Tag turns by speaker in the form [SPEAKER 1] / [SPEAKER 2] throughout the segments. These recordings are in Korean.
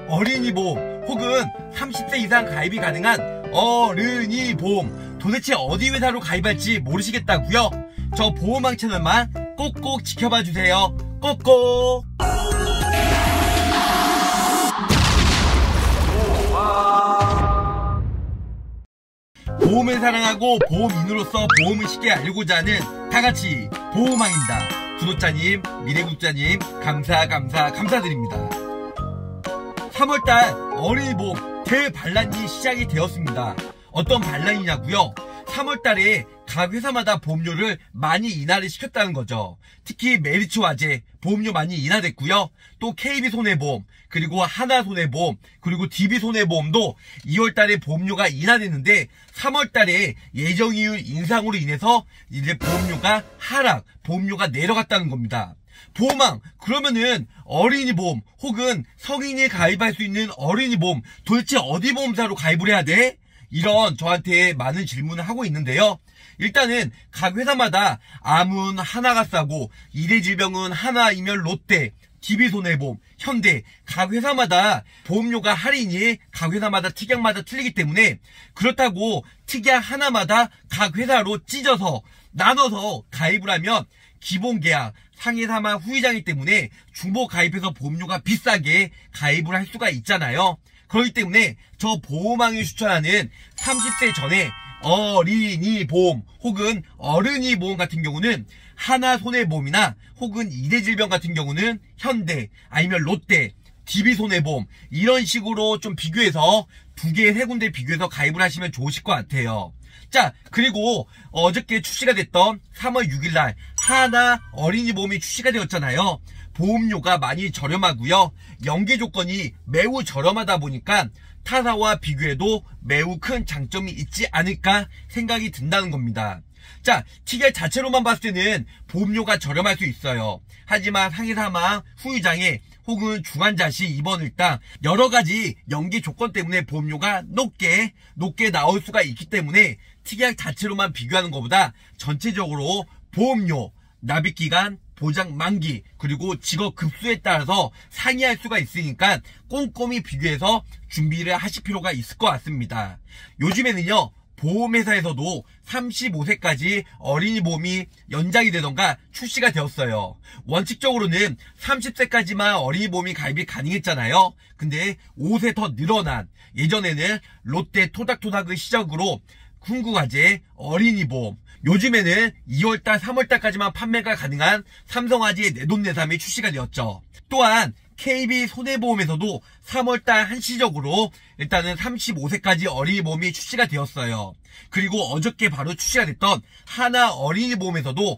[SPEAKER 1] 어린이 보험 혹은 30세 이상 가입이 가능한 어른이 보험, 도대체 어디 회사로 가입할지 모르시겠다고요? 저 보험왕 채널만 꼭꼭 지켜봐 주세요. 꼭꼭. 보험을 사랑하고 보험인으로서 보험을 쉽게 알고자 하는 다같이 보험왕입니다. 구독자님, 미래구독자님 감사드립니다. 3월달 어린이 보험 대반란이 시작이 되었습니다. 어떤 반란이냐고요? 3월달에 각 회사마다 보험료를 많이 인하를 시켰다는 거죠. 특히 메리츠화재 보험료 많이 인하됐고요. 또 KB손해보험, 그리고 하나손해보험, 그리고 DB손해보험도 2월달에 보험료가 인하됐는데 3월달에 예정이율 인상으로 인해서 이제 보험료가 하락, 보험료가 내려갔다는 겁니다. 보험왕, 그러면은 어린이 보험 혹은 성인이 가입할 수 있는 어린이 보험 도대체 어디 보험사로 가입을 해야 돼? 이런 저한테 많은 질문을 하고 있는데요. 일단은 각 회사마다 암은 하나가 싸고 이대질병은 하나이면 롯데, DB손해보험, 현대 각 회사마다 보험료가 할인이 각 회사마다 특약마다 틀리기 때문에 그렇다고 특약 하나마다 각 회사로 찢어서 나눠서 가입을 하면 기본계약, 상해사망 후유장이기 때문에 중복 가입해서 보험료가 비싸게 가입을 할 수가 있잖아요. 그렇기 때문에 저 보험왕이 추천하는 30세 전에 어린이 보험 혹은 어른이 보험 같은 경우는 하나손해보험이나 혹은 이대질병 같은 경우는 현대 아니면 롯데, DB손해보험 이런 식으로 좀 비교해서 두 개, 세 군데 비교해서 가입을 하시면 좋으실 것 같아요. 자, 그리고 어저께 출시가 됐던 3월 6일날 하나 어린이 보험이 출시가 되었잖아요. 보험료가 많이 저렴하고요. 연계 조건이 매우 저렴하다 보니까 타사와 비교해도 매우 큰 장점이 있지 않을까 생각이 든다는 겁니다. 자, 특약 자체로만 봤을 때는 보험료가 저렴할 수 있어요. 하지만 상해사망, 후유장애 혹은 중환자시, 입원일당 여러가지 연계 조건 때문에 보험료가 높게 나올 수가 있기 때문에 특약 자체로만 비교하는 것보다 전체적으로 보험료, 납입기간, 보장 만기, 그리고 직업 급수에 따라서 상이할 수가 있으니까 꼼꼼히 비교해서 준비를 하실 필요가 있을 것 같습니다. 요즘에는요, 보험회사에서도 35세까지 어린이 보험이 연장이 되던가 출시가 되었어요. 원칙적으로는 30세까지만 어린이 보험이 가입이 가능했잖아요. 근데 5세 더 늘어난, 예전에는 롯데 토닥토닥을 시작으로 궁극화재 어린이 보험, 요즘에는 2월달, 3월달까지만 판매가 가능한 삼성화재 내돈내산이 출시가 되었죠. 또한 KB손해보험에서도 3월달 한시적으로 일단은 35세까지 어린이 보험이 출시가 되었어요. 그리고 어저께 바로 출시가 됐던 하나 어린이 보험에서도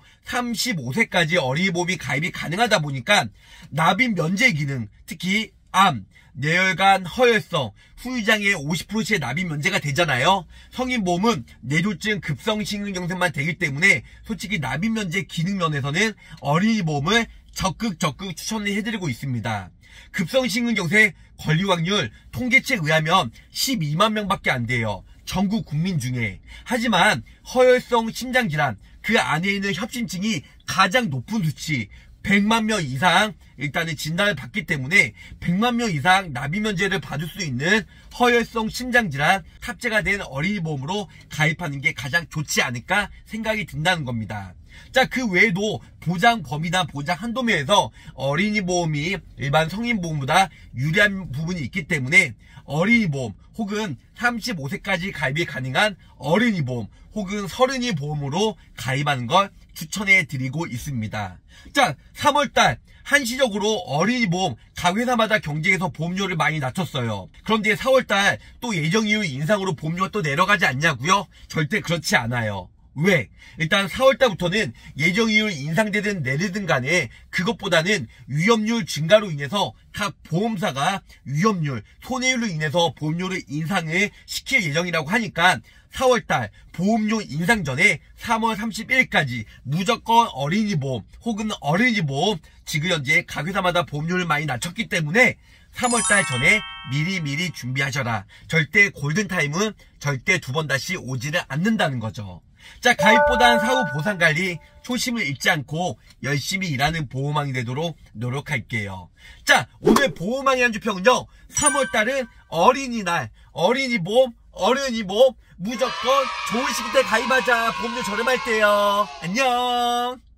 [SPEAKER 1] 35세까지 어린이 보험이 가입이 가능하다 보니까 납입 면제 기능, 특히 암, 뇌혈관, 허혈성, 후유장애 50%의 납입 면제가 되잖아요. 성인보험은 뇌졸중, 급성심근경색만 되기 때문에 솔직히 납입 면제 기능 면에서는 어린이 보험을 적극 추천을 해드리고 있습니다. 급성심근경색 권리 확률 통계치에 의하면 12만 명밖에 안 돼요. 전국 국민 중에. 하지만 허혈성 심장질환, 그 안에 있는 협심증이 가장 높은 수치 100만 명 이상 일단은 진단을 받기 때문에 100만 명 이상 납입 면제를 받을 수 있는 허혈성 심장질환 탑재가 된 어린이 보험으로 가입하는 게 가장 좋지 않을까 생각이 든다는 겁니다. 자, 그 외에도 보장 범위나 보장 한도 면에서 어린이 보험이 일반 성인 보험보다 유리한 부분이 있기 때문에 어린이 보험 혹은 35세까지 가입이 가능한 어린이 보험 혹은 서른이 보험으로 가입하는 걸 추천해 드리고 있습니다. 자, 3월달 한시적으로 어린이 보험 각 회사마다 경쟁에서 보험료를 많이 낮췄어요. 그런데 4월달 또 예정이율 인상으로 보험료가 또 내려가지 않냐고요? 절대 그렇지 않아요. 왜? 일단 4월달부터는 예정이율 인상되든 내리든 간에 그것보다는 위험률 증가로 인해서 각 보험사가 위험률, 손해율로 인해서 보험료를 인상을 시킬 예정이라고 하니까 4월달 보험료 인상 전에 3월 31일까지 무조건 어린이 보험 혹은 어린이 보험 지금 현재 각 회사마다 보험료를 많이 낮췄기 때문에 3월달 전에 미리 준비하셔라. 절대 골든타임은 절대 두 번 다시 오지를 않는다는 거죠. 자, 가입보단 사후 보상관리 초심을 잃지 않고 열심히 일하는 보호망이 되도록 노력할게요. 자, 오늘 보호망의 한 주평은요, 3월달은 어린이날, 어린이보험, 어른이보험 무조건 좋은 시기 때 가입하자. 보험료 저렴할 때요. 안녕.